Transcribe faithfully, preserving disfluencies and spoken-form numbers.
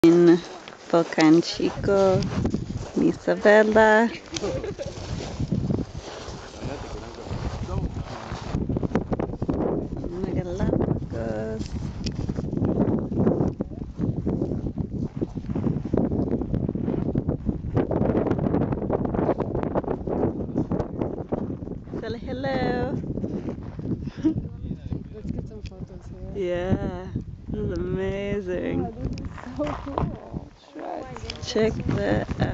In Volcanchico, Isabela. Galapagos. Say hello. Let's get some photos here. Yeah, this is amazing. Oh, this is so cool. Check that out.